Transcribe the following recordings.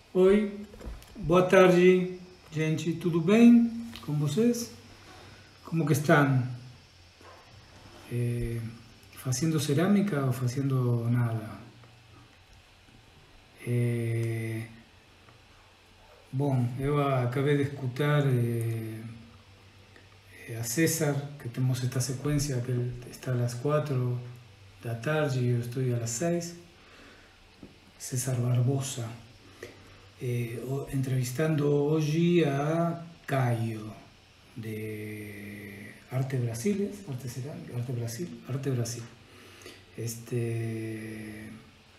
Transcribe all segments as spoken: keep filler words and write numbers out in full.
Oi, boa tarde, gente, tudo bem com vocês? Como que estão? Eh, fazendo cerâmica ou fazendo nada? Eh, bom, eu acabei de escutar eh, a César, que temos esta sequência que ele está às quatro da tarde e eu estou às seis. César Barbosa. Eh, entrevistando hoje a Caio de Arte Brasil, Arte Cerâmica, Arte Brasil, Arte Brasil. Este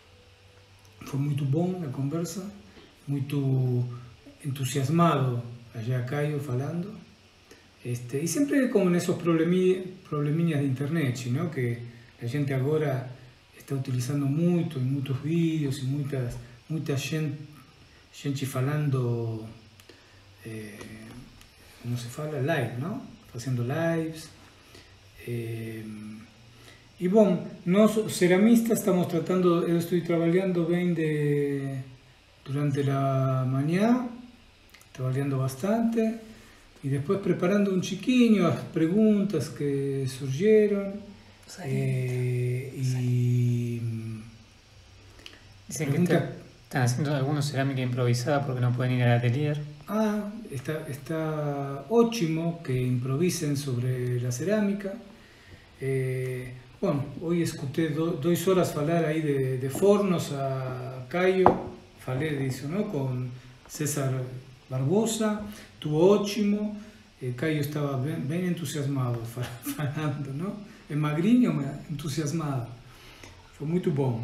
foi muito bom a conversa, muito entusiasmado allá Caio falando. Este, e sempre como nesses probleminhas de internet, não? Que a gente agora está utilizando muito em muitos vídeos e muitas, muita gente gente falando, eh, como se fala, live, não? Fazendo lives. Eh, e bom, nós ceramistas estamos tratando, eu estou trabalhando bem de, durante a manhã, trabalhando bastante, e depois preparando um chiquinho as perguntas que surgiram. Eh, y Dicen pregunta, que está, están haciendo algunos cerámica improvisada porque no pueden ir al atelier. Ah, está, está ótimo que improvisen sobre la cerámica. Eh, bueno, hoy escuché do, dos horas falar ahí de, de fornos a Caio, falé de eso, ¿no? Con César Barbosa, estuvo ótimo. Eh, Caio estaba bien, bien entusiasmado falando, ¿no? É magrinho, mas entusiasmado. Foi muito bom.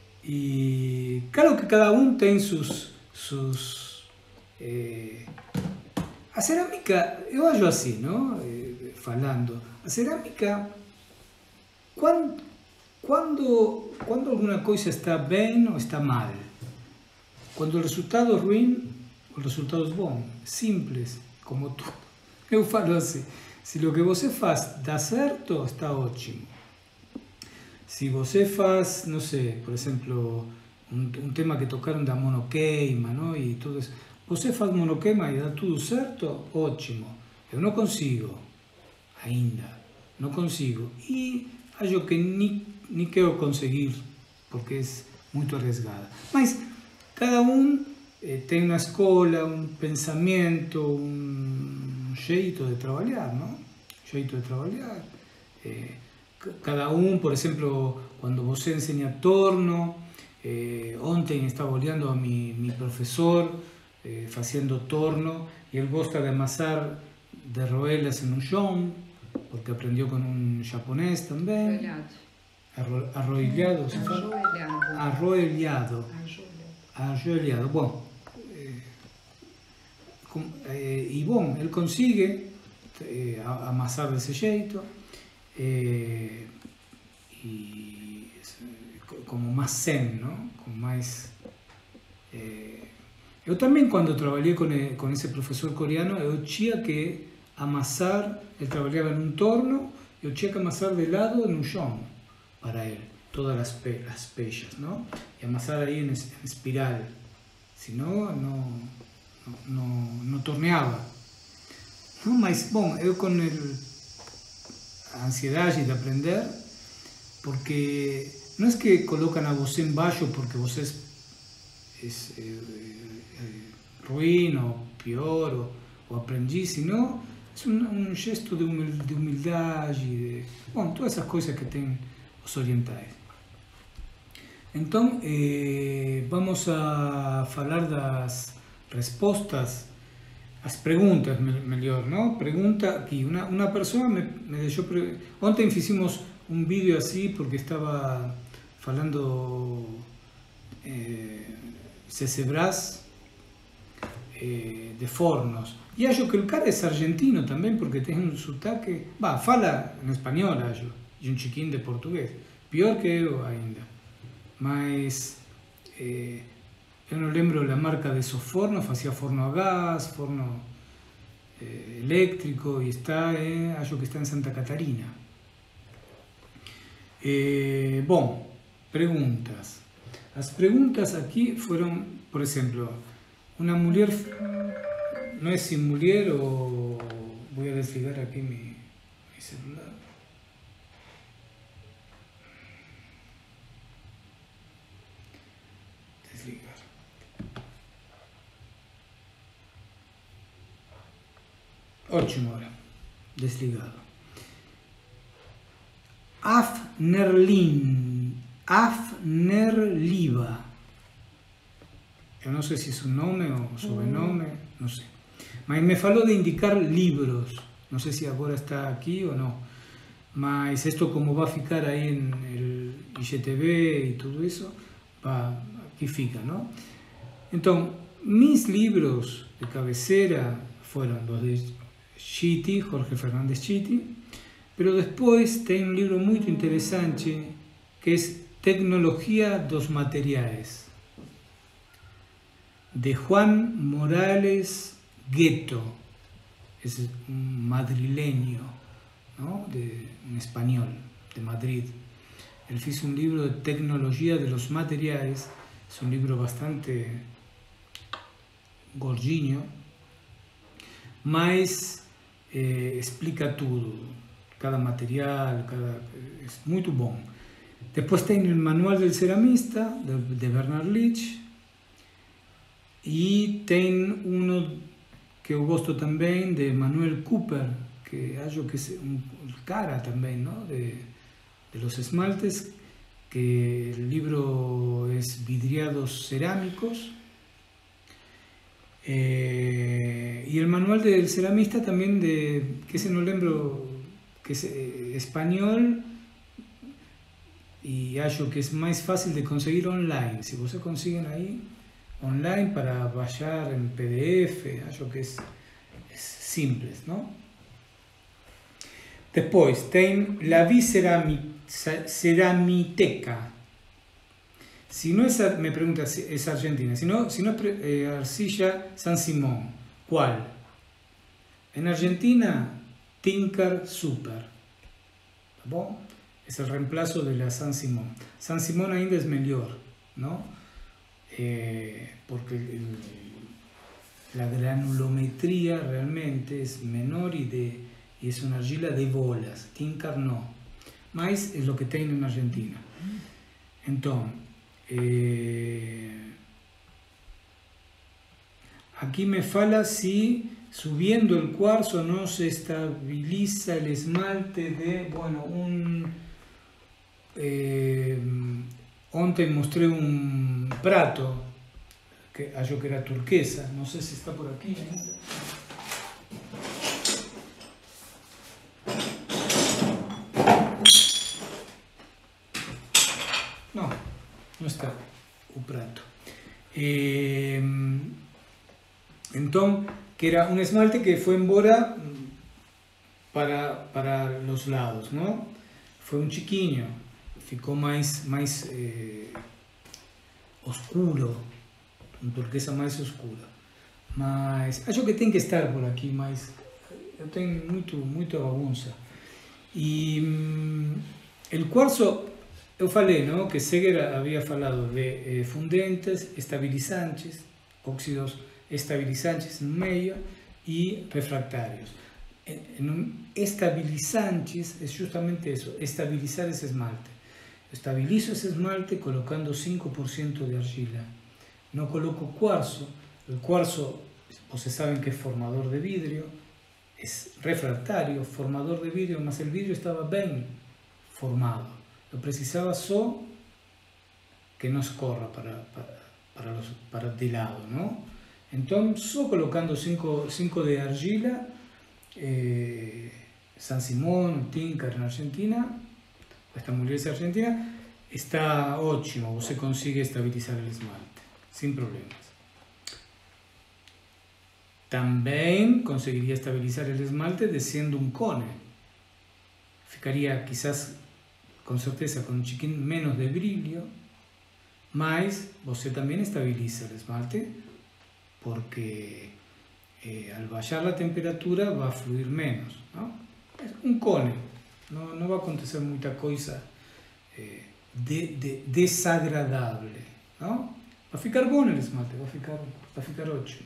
E claro que cada um tem seus... seus eh... A cerâmica, eu acho assim, não? Eh, falando, a cerâmica, quando, quando, quando alguma coisa está bem ou está mal? Quando o resultado é ruim, o resultado é bom. Simples, como tudo. Eu falo assim. Se o que você faz dá certo, está ótimo. Se você faz, não sei, por exemplo, um, um tema que tocaram da monoqueima, não? E tudo isso. Você faz monoqueima e dá tudo certo, ótimo. Eu não consigo, ainda, não consigo. E acho que nem, nem quero conseguir, porque é muito arriesgada. Mas cada um eh, tem uma escola, um pensamento, um jeito de trabalhar, ¿no? Jeito de trabalhar. Eh, cada um, por exemplo, quando você ensina torno, eh, ontem estava olhando a mi, mi professor eh, fazendo torno e ele gosta de amassar de roelas em um chão, porque aprendeu com um japonês também. Arro, arroilhado, se fala? Arroilhado. Arroilhado. Bom, Eh, e bom, ele consegue eh, amassar desse jeito eh, e como mais zen, não? Com mais eh, eu também quando trabalhei com, com esse professor coreano eu tinha que amassar, ele trabalhava em um torno, eu tinha que amassar de lado no chão para ele, todas as, pe as peixas, não? E amassar aí em, em espiral, senão não não, não torneava. Não, mas, bom, eu com el, a ansiedade de aprender, porque não é que colocam a você embaixo porque você é, é, é ruim ou pior ou, ou aprendiz, senão é um, um gesto de, humil, de humildade, de, bom, todas essas coisas que tem os orientais. Então, eh, vamos a falar das respostas, as perguntas, melhor, não? Pergunta aqui, uma, uma pessoa me, me deixou... Ontem fizemos um vídeo assim, porque estava falando eh, Cecebras eh, de fornos. E acho que o cara é argentino também, porque tem um sotaque... Bah, fala em espanhol, acho, e um chiquinho de português. Pior que eu ainda. Mas... Eh, eu não lembro a marca desses fornos, fazia forno a gás, forno eh, elétrico, e está, eh, acho que está em Santa Catarina. Eh, bom, perguntas. As perguntas aqui foram, por exemplo, Una mulher, no es sin mulher o... Voy a desligar aquí mi, mi celular. Desligar. Ótimo ahora. Desligado. Afnerlin. Afnerliva. Eu não sei se isso é um nome ou sobrenome, não sei. Mas me falou de indicar livros. Não sei se agora está aqui ou não. Mas isto como vai ficar aí no I G T V e tudo isso, vai, aqui fica, não? Então, mis livros de cabeceira foram dos de Chiti, Jorge Fernández Chiti, pero depois tem um livro muito interessante que é Tecnologia dos Materiais, de Juan Morales Gueto, es un madrileño, ¿no? De, un español, de Madrid. Él hizo un libro de Tecnología de los Materiales, es un libro bastante gordiño, mas eh, explica todo, cada material, cada, es muy bom. Después tem el Manual del Ceramista, de, de Bernard Leach, e tem uno que eu gosto também de Manuel Cooper, que acho que es un cara también, ¿no? de, de los esmaltes, que el libro es Vidriados Cerámicos, eh, y el Manual del Ceramista también, de que ese no lembro, que es eh, español, y acho que es más fácil de conseguir online. Si ustedes consiguen ahí online para bajar en P D F, acho que es, es simple, ¿no? Después tem La Ceramiteca. Si no es, me pregunta si es argentina, si no, si no es eh, arcilla San Simón, ¿cuál? En Argentina, Tinker Super. ¿Tá bom? Es el reemplazo de la San Simón. San Simón ainda es mejor, ¿no? Eh, porque el, la granulometría realmente es menor y, de, y es una argila de bolas. Tinker no. Mais es lo que tiene en Argentina. Entonces, eh, aquí me fala si subiendo el cuarzo no se estabiliza el esmalte de, bueno, un... Eh, ontem mostré un prato que yo que era turquesa, no sé si está por aquí. No, no está un prato. Eh, entonces, que era un esmalte que fue embora para, para los lados, ¿no? Fue un chiquiño. Ficou mais, mais eh, oscuro, um turquesa mais oscura. Mas acho que tem que estar por aqui, mas eu tenho muito, muita bagunça. E hum, o quartzo, eu falei, não, que Seger havia falado de eh, fundentes, estabilizantes, óxidos estabilizantes no meio e refractários. En un estabilizantes es justamente eso, estabilizar ese esmalte. Estabilizo ese esmalte colocando cinco por ciento de argila. No coloco cuarzo. El cuarzo, ustedes saben que es formador de vidrio, es refractario, formador de vidrio, mas el vidrio estaba bien formado. Lo precisaba solo que no escorra para, para, para, los, para de lado, ¿no? Entonces, solo colocando cinco de argila, eh, San Simón, Tinker en Argentina, esta mulher es argentina, está ótimo, você consigue estabilizar el esmalte, sin problemas. También conseguiría estabilizar el esmalte desciendo un cone. Ficaría quizás, con certeza, con un chiquín menos de brillo, mas você también estabiliza el esmalte porque eh, al bajar la temperatura va a fluir menos, ¿no? Es un cone, no, no va a acontecer mucha cosa eh, de, de, desagradable, ¿no? Vai ficar bom o esmalte, vai ficar, vai ficar ótimo.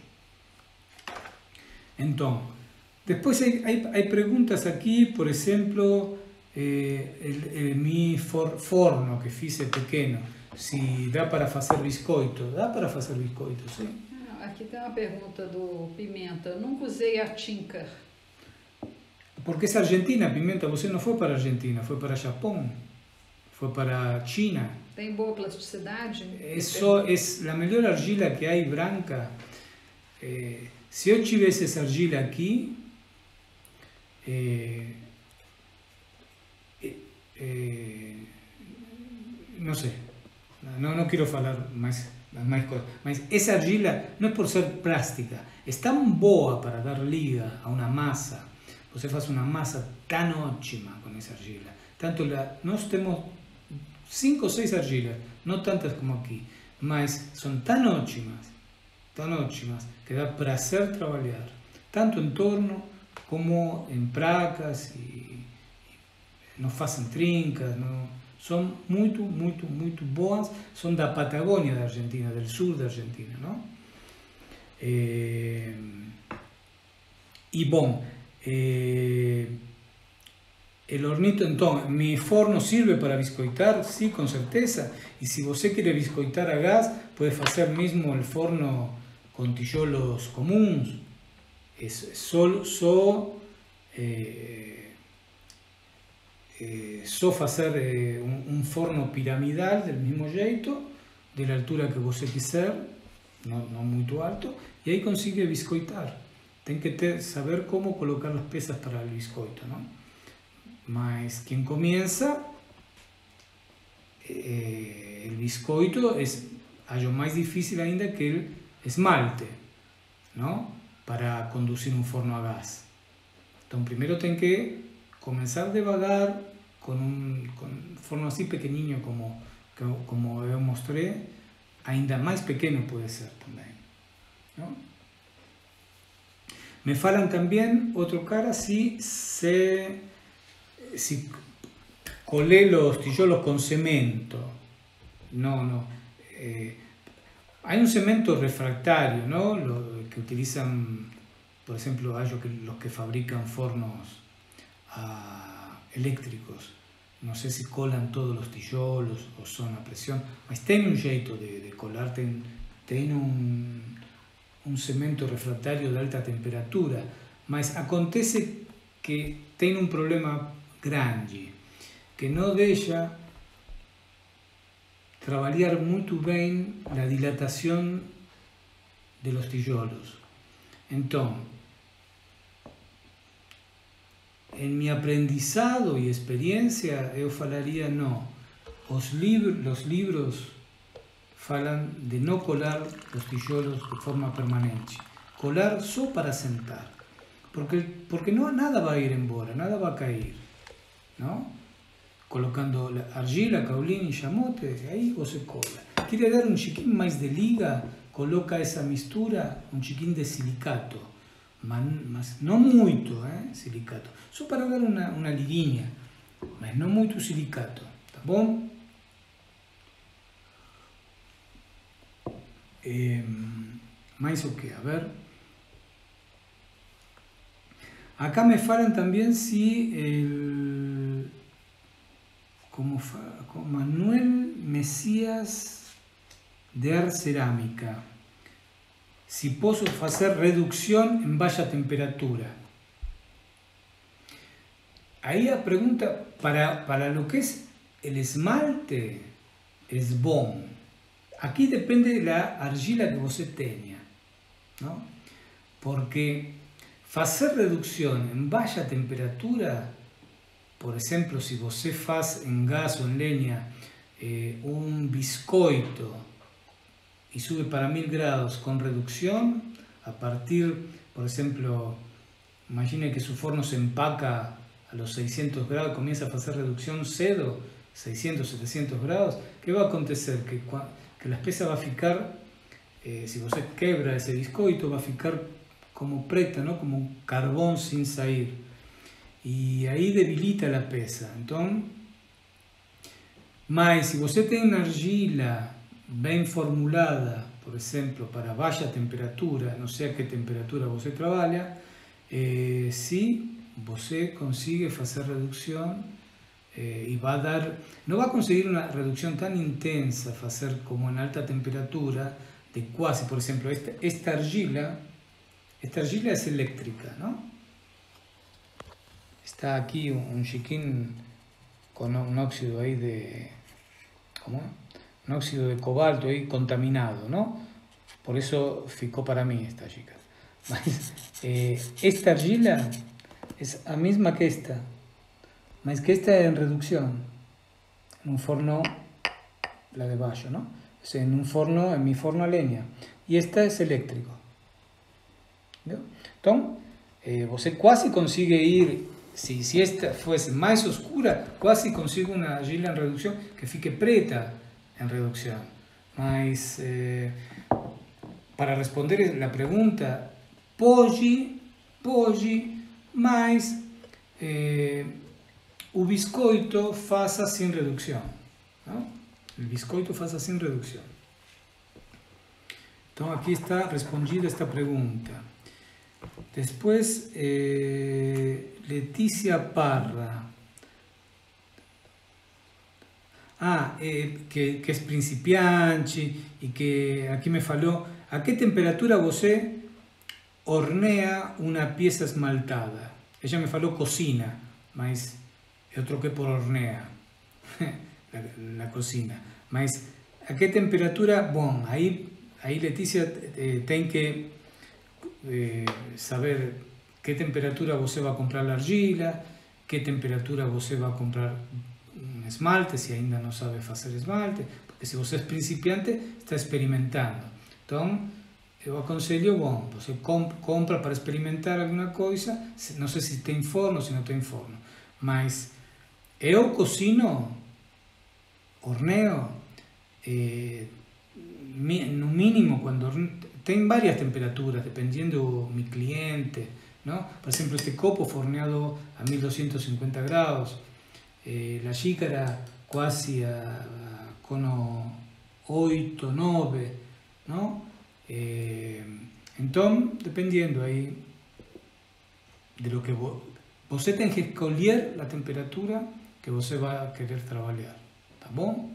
Então, depois hay, hay, hay perguntas aqui, por exemplo, eh, el, el, mi for, forno que fiz é pequeno, se dá para fazer biscoito. Dá para fazer biscoito, sim. Aqui tem uma pergunta do Pimenta. Eu nunca usei a Tinker. Porque é Argentina, Pimenta. Você não foi para a Argentina, foi para o Japão, foi para a China. Tem boa plasticidade? É, só, é a melhor argila que há, branca. É, se eu tivesse essa argila aqui, é, é, não sei, não, não quero falar mais, mais coisas, mas essa argila não é por ser plástica, é tão boa para dar liga a uma massa. Você faz uma massa tão ótima com essa argila. Tanto la, nós temos cinco ou seis argilas, não tantas como aqui, mas são tão ótimas, tão ótimas, que dá prazer trabalhar, tanto em torno como em placas, e, e não fazem trincas, não, são muito, muito, muito boas, são da Patagônia da Argentina, do sul da Argentina, não? E, e bom, eh, el hornito, então, mi forno sirve para biscoitar, sim, com certeza, e se você quer biscoitar a gás, pode fazer mesmo o forno com tijolos comuns, é só, só, eh, eh, só fazer eh, um, um forno piramidal do mesmo jeito, da altura que você quiser, não, não muito alto, e aí consegue biscoitar. Tem que ter, saber como colocar as peças para o biscoito, não? Mas quem começa, eh, o biscoito é algo mais difícil ainda que o esmalte, não? Para conduzir um forno a gás. Então, primeiro tem que começar devagar, com um, com um forno assim pequenininho como, como eu mostrei, ainda mais pequeno pode ser também, não? Me falam também, outro cara, se... se si colé los tijolos con cemento. No, no. Eh, hay un cemento refractario, ¿no? Lo que utilizan, por ejemplo, hay que, los que fabrican fornos uh, eléctricos. No sé si colan todos los tijolos o son a presión, mas tiene un jeito de, de colar, tiene un, un cemento refractario de alta temperatura, mas acontece que tiene un problema grande, que não deixa trabalhar muito bem a dilatação de los tijolos. Então, em meu aprendizado e experiência, eu falaria não. Os livros, os livros falam de não colar os tijolos de forma permanente, colar só para sentar, porque porque não nada vai ir embora, nada vai cair. ¿No? Colocando argila, caulín y chamote, aí você cola. Quiere dar un chiquín mais de liga, coloca essa mistura, un chiquín de silicato, mas não muito, eh, silicato, só para dar uma, uma liguinha, mas não muito silicato, tá bom? Eh, mais o que? A ver. Acá me falam também se el, como, como Manuel Mesías de Ar Cerâmica, se posso fazer redução em baixa temperatura. Aí a pergunta, para, para lo que es el esmalte, es bom. Aqui depende da argila que você tenha, não? Porque fazer redução em baixa temperatura, por exemplo, se você faz em gás ou em lenha eh, um biscoito e sube para mil graus com redução, a partir, por exemplo, imagine que seu forno se empaca a los seiscientos graus, começa a fazer redução cedo, seiscientos, setecientos graus, que vai acontecer? Que, que a peça vai ficar, eh, se você quebra esse biscoito, vai ficar como preta, ¿no? Como un carbón sin salir, y ahí debilita la pesa. Entonces, mas si você tem una argila bem formulada, por exemplo, para baixa temperatura, não sei a que temperatura você trabalha, eh, se você consegue fazer redução eh, e vai dar, não vai conseguir uma redução tão intensa, fazer como em alta temperatura, de quase, por exemplo, esta, esta argila, esta argila é elétrica, não? Está aqui um chiquín com um óxido aí de, como un óxido de cobalto aí contaminado, ¿no? Por eso ficou para mí esta, chicas. Mas, eh, esta argila es a misma que esta, mas que esta é en reducción, en un forno, la de baixo, ¿no? O sea, en un forno, en mi forno a leña, y esta es eléctrico. ¿Entendeu? Então, eh, você quase consigue ir, se, se esta fuese mais oscura, quase consigo uma argila em redução que fique preta en reducción. Mas, eh, para responder a pergunta, pode, pode, mas eh, o biscoito faça sem redução. Não? O biscoito faça sem redução. Então, aqui está respondida esta pergunta. Depois, eh, Letícia Parra. Ah, eh, que, que es principiante y que aquí me falou a qué temperatura você hornea una pieza esmaltada. Ella me falou cocina, mas eu troquei por hornea, la, la cocina. Mas a qué temperatura, bom, aí, aí Letícia eh, tem que eh, saber qué temperatura você vai comprar a argila, qué temperatura você vai comprar un esmalte, si ainda não sabe fazer esmalte, porque se você é principiante, está experimentando. Então, eu aconselho, bom, você compra para experimentar alguma coisa, não sei se tem forno, se não tem forno, mas eu cocino, horneo, eh, no mínimo, quando tem várias temperaturas, dependendo do meu cliente, ¿no? Por exemplo, este copo forneado a mil doscientos cincuenta graus, Eh, la xícara quasi a, a cono oito, nove, ¿no? Eh, então, dependendo aí de lo que vo, você tem que escolher a temperatura que você vai querer trabalhar, tá bom?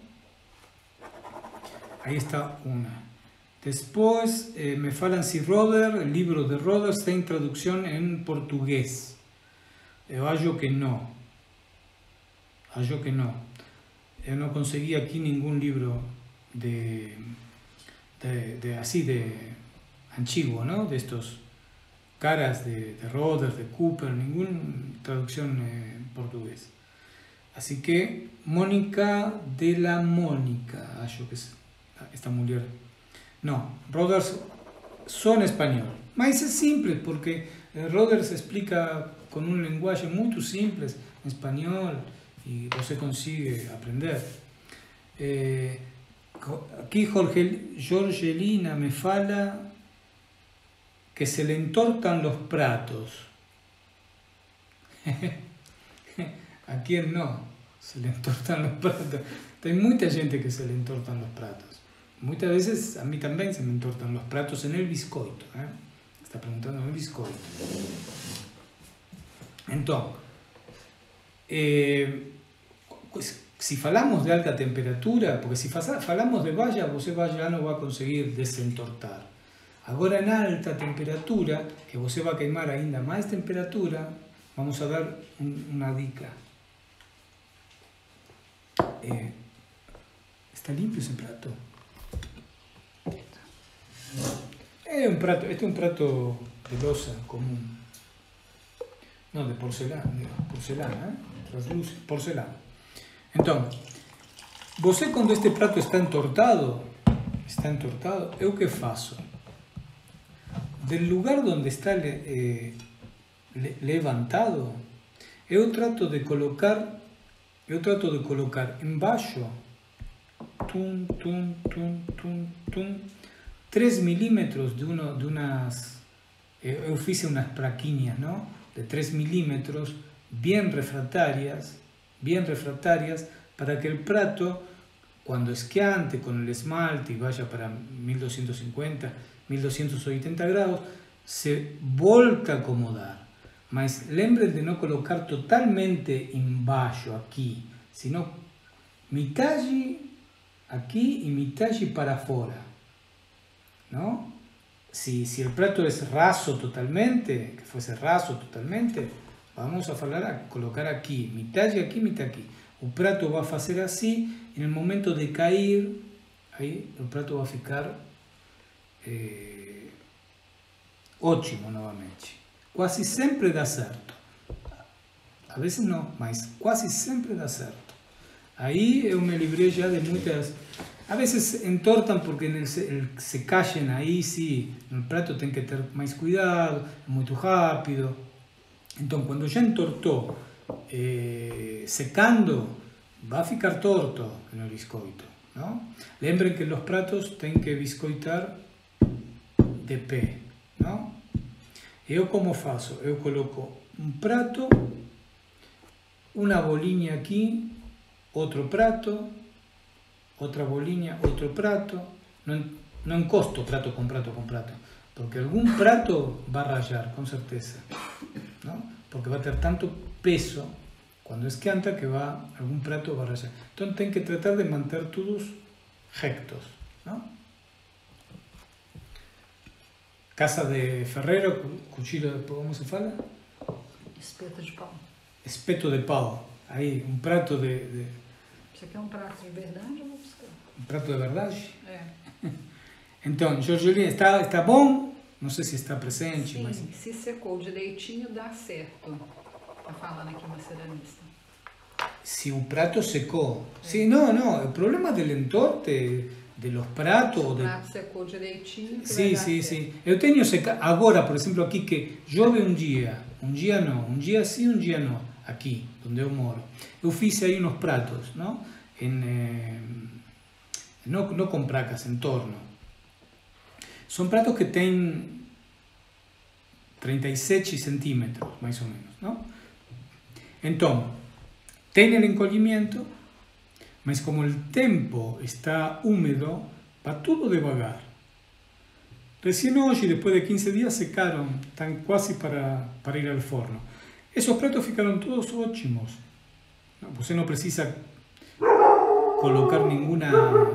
Aí está uma. Depois eh, me falam se Roder, o livro de Roder tem tradução em português. Eu acho que não. Acho que no. Yo no conseguí aquí ningún libro de, de, de así de antiguo, ¿no? De estos caras de, de Roder, de Cooper, ninguna traducción en portugués. Así que Mónica de la Mónica, acho que es esta mujer. No, Roder son español. Mas es simple porque Roder se explica con un lenguaje muy simple en español. Y você consigue aprender. Eh, aquí Jorge, Jorgelina me fala que se le entortan los pratos. ¿A quién no? Se le entortan los pratos. Hay mucha gente que se le entortan los pratos. Muchas veces a mí también se me entortan los pratos en el biscoito. ¿eh? Está preguntando en el biscoito. Entonces, Eh, pues, si falamos de alta temperatura, porque si falamos de valla, você valla não vai conseguir desentortar. Agora, en alta temperatura, que você vai queimar ainda mais temperatura, vamos a dar un, una dica. Eh, ¿Está limpio ese plato? Es un prato, este es un prato de loza común. No, de porcelana, de porcelana, ¿eh? Translúcido, porcelana. Entonces, você quando este prato está entortado, está entortado, eu que faço? Del lugar donde está eh, le, levantado, eu trato de colocar, eu trato de colocar embaixo, tum, tum, tum, tum, tum, tres milímetros de, uno, de unas, eu fiz unas plaquinhas, ¿no? De tres milímetros, bien refractarias, bien refractarias, para que el prato, cuando esquiante con el esmalte y vaya para mil doscientos cincuenta, mil doscientos ochenta grados, se volta a acomodar. Mas lembren de no colocar totalmente embaixo aquí, sino mitad aquí y mitad para afuera, ¿no? Si, si el plato es raso totalmente, que fuese raso totalmente, vamos a hablar a colocar aquí, mitad aquí, mitad aquí. El prato va a hacer así, en el momento de caer, ahí el prato va a ficar eh, ótimo nuevamente. Quase sempre dá certo. A veces não, mas quase sempre dá certo. Aí eu me livrei já de muitas... A veces entortam porque el, el, se caem aí, sim, no prato tem que ter mais cuidado, é muito rápido. Então, quando já entortou, eh, secando, vai ficar torto no biscoito, não? Lembrem que os pratos têm que biscoitar de pé, não? Eu como faço? Eu coloco um prato, uma bolinha aqui, outro prato, outra bolinha, outro prato. Não, não encosto prato com prato com prato, porque algum prato vai rayar, com certeza, não? Porque vai ter tanto peso quando esquenta que vai, algum prato vai rayar. Então tem que tratar de manter todos rectos, não? Casa de ferreiro, cuchillo, como se fala? Espeto de pau. Espeto de pau. Aí, um prato de, de... Isso aqui é um prato de verdade ou vou buscar? Um prato de verdade? É. Então, Jorgelina, está, está bom? Não sei se está presente, Sim, mas... se secou direitinho, dá certo. Tá falando aqui uma ceramista. Se o prato secou. É. Sim, não, não. O problema do entorte... de los pratos. O de... prato secou direitinho. Sim, sim, sim. Eu tenho seca... agora, por exemplo, aqui que chove um dia, um dia não, um dia sim, um dia não, aqui, onde eu moro. Eu fiz aí uns pratos, não? Em, eh... não, não com placas, em torno. São pratos que têm trinta e sete centímetros, mais ou menos, não? Então, tem o encolhimento, mas como el tempo está húmedo, va todo devagar. Recién hoy, después de quince días, secaron, están casi para, para ir al forno. Esos platos ficaron todos ótimos. No, você no precisa colocar ninguna,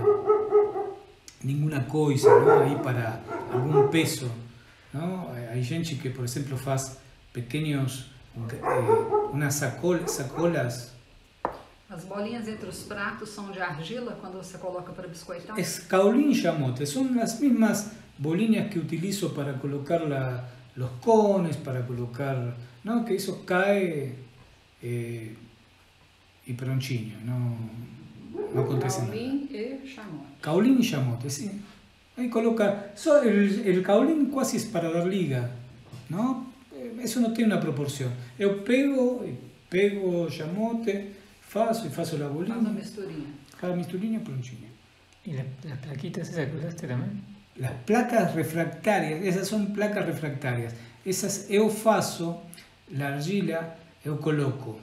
ninguna coisa, ¿no? Ahí para algún peso, ¿no? Hay gente que, por ejemplo, faz pequeños, eh, unas sacolas, sacolas. As bolinhas entre os pratos são de argila quando você coloca para biscoitar? Es caolín chamote, son las mismas bolinas que utilizo para colocar la, los cones, para colocar, ¿no? Que eso cae eh, y prontinho, no, no acontece nada. Caolín e chamote. Caolín y chamote, sí. Ahí coloca, so, el, el caolín casi es para dar liga, ¿no? Eso no tiene una proporción. Yo pego, pego chamote, faço y faço la bolina. Faz a misturinha. Cada misturinha prontinha. ¿Y la, las plaquitas esas que usaste también? Las placas refractarias, esas son placas refractarias. Esas eu faço, la argila, eu coloco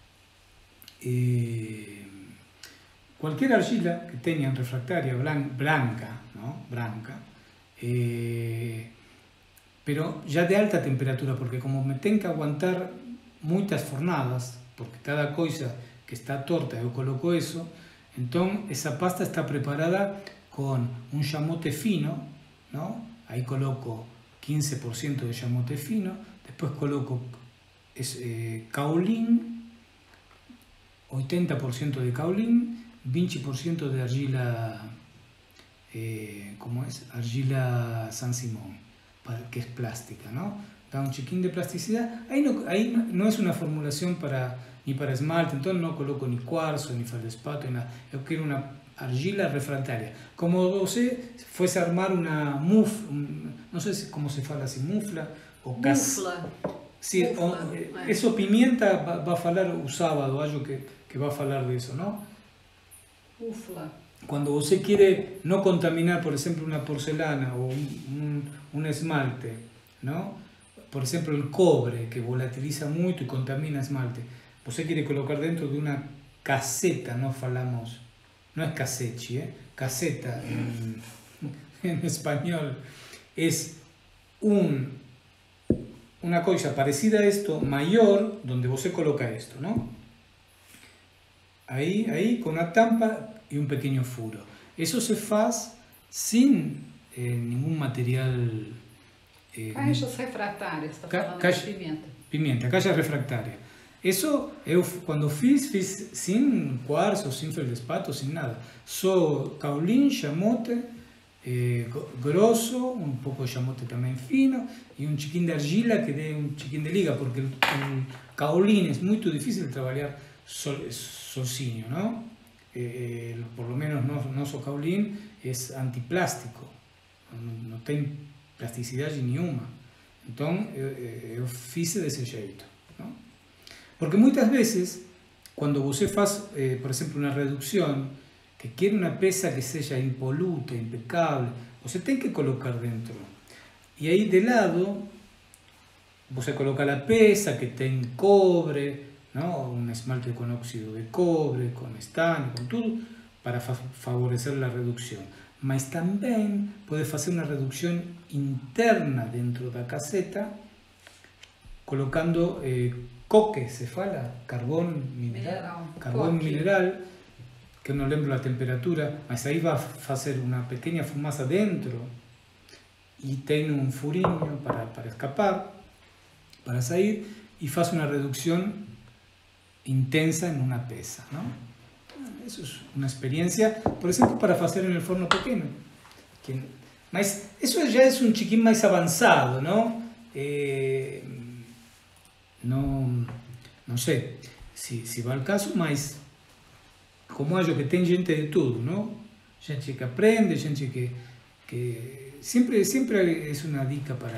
eh, cualquier argila que tengan refractaria blan, blanca, ¿no? Blanca, eh, pero ya de alta temperatura, porque como me tengo que aguantar muchas fornadas, porque cada cosa que está torta yo coloco eso, entonces esa pasta está preparada con un chamote fino, ¿no? Ahí coloco quince por ciento de chamote fino, después coloco es, eh, caolín, ochenta por ciento de caolín, veinte por ciento de argila, eh, ¿cómo es? Argila San Simón, para, que es plástica, ¿no? Da un chiquín de plasticidad. Ahí no, ahí no, no es una formulación para, ni para esmalte, entonces no coloco ni cuarzo, ni feldespato, ni nada. Yo quiero una argila refractaria. Como você fuese a armar una muf, un, no sé cómo se fala así, mufla o cas... Mufla. Sí, o, Mufla, é. eso Pimienta va, va a falar o sábado, algo que, que va a falar de eso, ¿no? Ufla. Cuando você quiere no contaminar, por ejemplo, una porcelana o un, un, un esmalte, ¿no? Por ejemplo, el cobre, que volatiliza mucho y contamina esmalte. Você quiere colocar dentro de una caseta, no falamos no es cassete, ¿eh? Caseta en, en español es un, una cosa parecida a esto, mayor, donde você coloca esto, ¿no? Ahí, ahí, con una tampa y un pequeño furo. Eso se hace sin eh, ningún material... Eh, Caixas refratárias, está ca falando caixa, de pimenta. Pimenta, caixa refractária. Eso, eu quando fiz, fiz sin cuarzo, sin feldespato, sin nada. Só caolín, chamote, eh, grosso, un poco de chamote también fino, y un chiquín de argila que dé un chiquín de liga, porque el, el caolín es muy difícil de trabajar sol, solcinho, ¿no? Eh, por lo menos no, nosso caolín es antiplástico, no, no tiene plasticidad nenhuma. Então, eu, eu fiz desse jeito, não? Porque muitas vezes, quando você faz, eh, por exemplo, uma redução, que quer uma peça que seja impoluta, impecável, você tem que colocar dentro. E aí, de lado, você coloca a peça que tem cobre, não? Um esmalte com óxido de cobre, com estanho, com tudo, para fa favorecer a redução. Mas também pode fazer uma redução interna dentro da caseta, colocando eh, coque, se fala, carvão mineral, Mineral, carvão coque. mineral, que eu não lembro a temperatura, mas aí vai fazer uma pequena fumaça dentro e tem um furinho para, para escapar, para sair, e faz uma redução intensa em uma peça, não? Eso es una experiencia, por ejemplo, para hacer en el forno pequeño. Que, mas eso ya es un chiquín más avanzado, ¿no? Eh, no, no sé si, si va al caso, mas como hay que tem gente de todo, ¿no? Gente que aprende, gente que, que siempre, siempre es una dica para,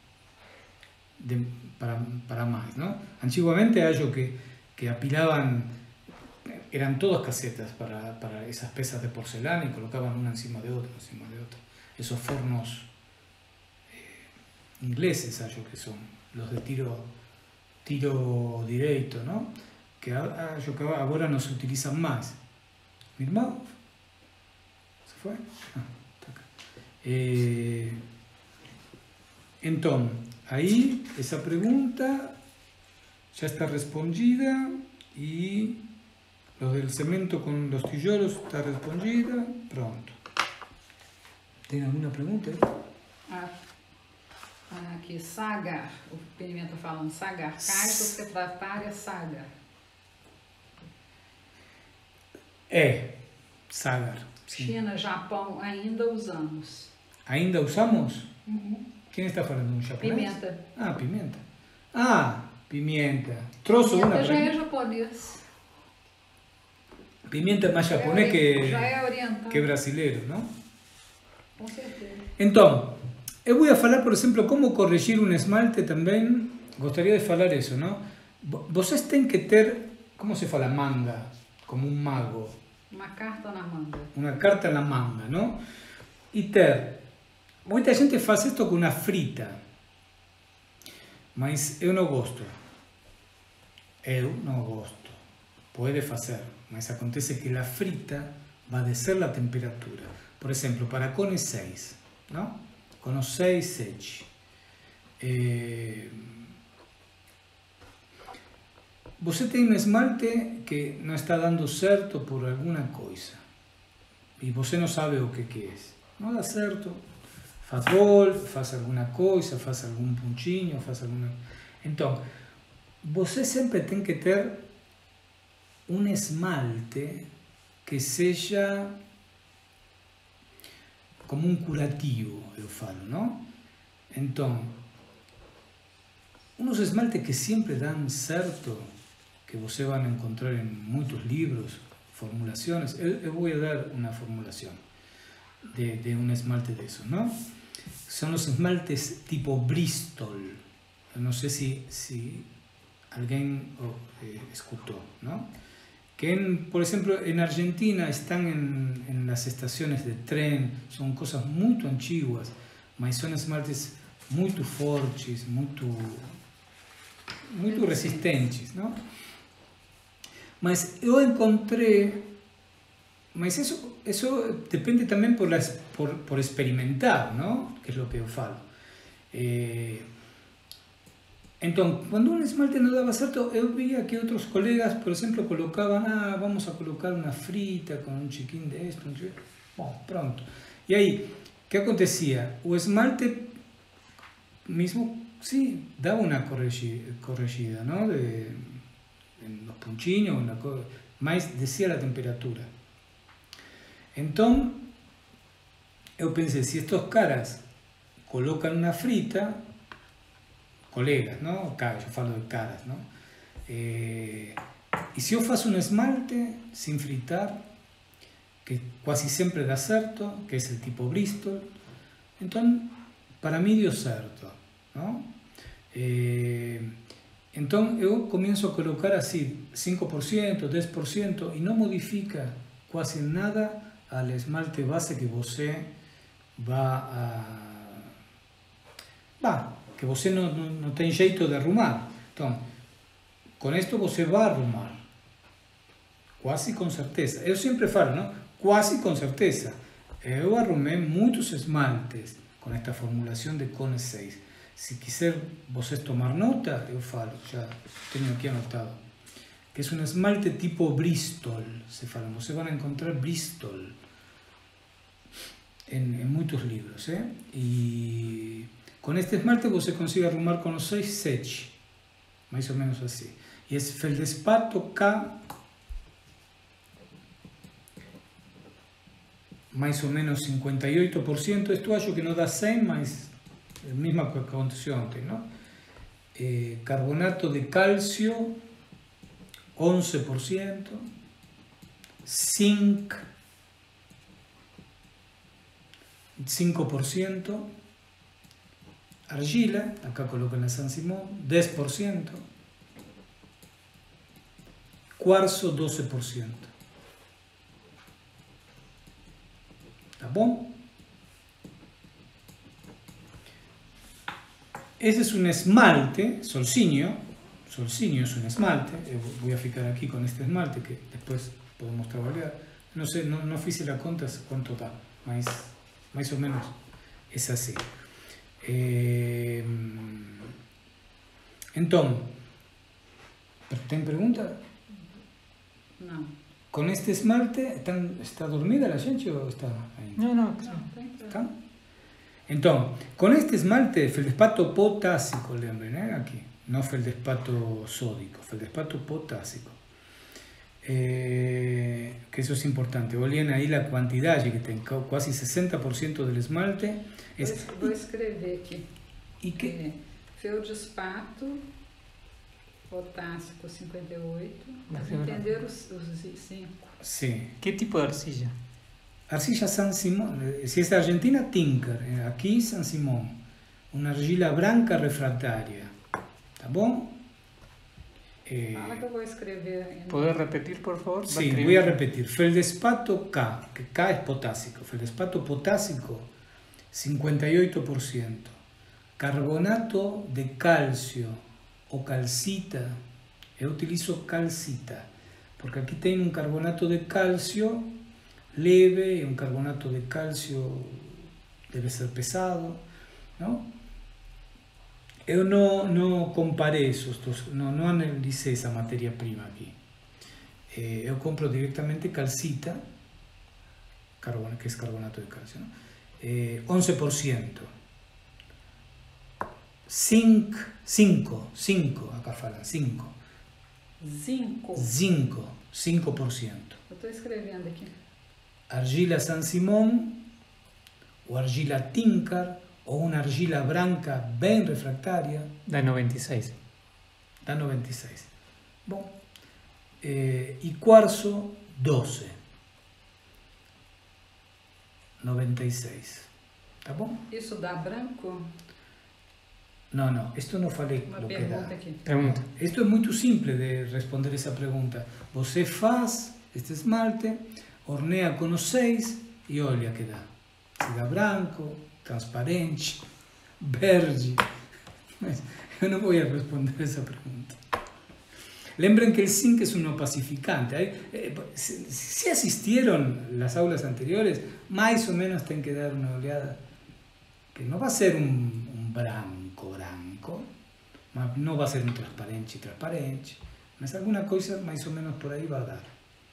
de, para, para más, ¿no? Antiguamente hay que, que apilaban. Eran todas casetas para, para esas pesas de porcelana y colocaban una encima de otra, encima de otra. Esos fornos eh, ingleses, hay que son los de tiro, tiro directo, ¿no? Que, a, yo que ahora no se utilizan más. ¿Mi hermano? ¿Se fue? Ah, está acá. Eh, entonces, ahí esa pregunta ya está respondida y... Lo del cemento con los tijolos está respondida. Pronto. ¿Tiene alguna pregunta? Ah, aqui, sagar. O Pimenta falando sagar. Caixas refratárias, sagar. É, sagar. Sim. China, Japão, ainda usamos. ¿Ainda usamos? Uhum. ¿Quién está falando? ¿Un japonés? Pimenta. Ah, pimienta. Ah, pimienta. Trozo Pimenta una já é para japonês. Pimienta es más japonés que, Já é oriental. que brasileiro, ¿no? Com certeza. Entonces, eu voy a falar, por ejemplo, cómo corregir un esmalte también. Gostaria de falar eso, ¿no? Vocês têm que ter, como se fala, manga, como un mago. Uma carta na manga. Una carta na manga, ¿no? Y ter. Muita gente faz esto con una frita, mas eu não gosto. Eu não gosto. Pode fazer, mas acontece que la frita va a descer la temperatura. Por ejemplo, para cones seis, ¿no? Cono seis, sete. Eh, você tem um esmalte que não está dando certo por alguma coisa e você não sabe o que, que é. Não dá certo, faz rol, faz alguma coisa, faz algum pontinho, faz alguma... Então, você sempre tem que ter um esmalte que seja como um curativo, eu falo, não? Então, uns esmaltes que sempre dão certo, que você vai encontrar em muitos livros, formulações. Eu, eu vou dar uma formulação de, de um esmalte desses, não? São os esmaltes tipo Bristol. Eu não sei se, se alguém oh, eh, escutou, não? Que, en, por exemplo, en Argentina están en, en las estaciones de tren, son cosas muy antiguas, mas son esmaltes muy fortes, muy, muy resistentes, ¿no? Mas eu encontrei Mas eso, eso depende también por, las, por, por experimentar, ¿no? Que es lo que yo falo. Eh, entonces, cuando un esmalte no daba certo, yo veía que otros colegas, por ejemplo, colocaban, ah, vamos a colocar una frita con un chiquín de esto, un chiquín, bueno, pronto. Y ahí, ¿qué acontecía? O esmalte mismo, sí, daba una corregida, corregida ¿no? De, en los punchiños, una cosa, más decía la temperatura. Entonces, yo pensé, si estos caras colocan una frita, colegas, ¿no? Yo falo de caras, ¿no? Eh, y si yo faço un esmalte sin fritar, que casi siempre dá certo, que es el tipo Bristol, entonces, para mí dio certo, ¿no? Eh, entonces, yo comienzo a colocar así, cinco por ciento, diez por ciento, y no modifica quase nada al esmalte base que você va a... Va, que você não, não, não tem jeito de arrumar. Então, com isto você vai arrumar. Quase com certeza. Eu sempre falo, não? Quase com certeza. Eu arrumei muitos esmaltes com esta formulação de Cone seis. Se quiser vocês tomar nota, eu falo, já tenho aqui anotado. Que es un esmalte tipo Bristol, se fala. Você van a encontrar Bristol en, en muchos libros, ¿eh? Y con este esmalte você consigue arrumar con los seis sech, más o menos así. Y es Feldespato K, más o menos cincuenta y ocho por ciento. Esto acho que no da cien, más la misma que aconteció antes, ¿no? Eh, carbonato de calcio, once por ciento, zinc, cinco por ciento, argila, acá colocan la San Simón, diez por ciento, cuarzo, doce por ciento. ¿Está bom? Ese es un esmalte, solcinio. Solcinio es un esmalte, voy a ficar aquí con este esmalte que después podemos trabajar. No sé, no, no hice la cuenta cuánto da, más, más o menos es así. Eh, entonces, ¿ten pregunta? No. ¿Con este esmalte están, está dormida la gente o está ahí? No, no, ¿Está? Entonces, con este esmalte, feldespato potásico, lembren, ¿eh? Aquí. No feldespato sódico, feldespato potásico. Eh, que eso es importante. Olhem ahí la cantidad, que tem casi sesenta por ciento del esmalte. Es... Vou escrever aqui. ¿Y qué? É, feldespato potásico cincuenta y ocho. Mas entender os, os cinco. Sí. ¿Qué tipo de arcilla? Arcilla San Simón. Si es de Argentina, Tinker. Aquí San Simón. Una argila branca refractaria. ¿Está bom? Eh, Fala que eu vou escrever. ¿Puedes repetir, por favor? Sí, voy a repetir. Feldespato K, que K es potásico. Feldespato potásico, cincuenta y ocho por ciento. Carbonato de calcio o calcita. Yo utilizo calcita, porque aquí tengo un carbonato de calcio leve y un carbonato de calcio debe ser pesado, ¿no? Yo no, no comparé esos dos, no, no analicé esa materia prima aquí. Eh, yo compro directamente calcita, carbon, que es carbonato de calcio, ¿no? eh, once por ciento. Zinc, cinco, cinco, acá falan, cinco. Zinco. Zinco, cinco por ciento. Eu estou escrevendo aqui. Argila San Simón o argila Tinker o una argila branca bien refractaria. Da noventa y seis. Da noventa y seis. Bon. Eh, y cuarzo, doce. noventa y seis. ¿Está bom? Isso dá branco? No, no, esto no falei Uma lo que pergunta da. aqui. Pregunta. Esto es muy simple de responder esa pregunta. Você faz este esmalte, hornea con los seis y olha que dá. Se dá branco, transparente, verde. Mas eu não vou responder essa pergunta. Lembren que el zinc es un opacificante. Hay, eh, si, si asistieron las aulas anteriores, más o menos tienen que dar una oleada, que no va a ser un, un branco, branco, no va a ser un transparente, transparente, mas alguna cosa más o menos por ahí va a dar.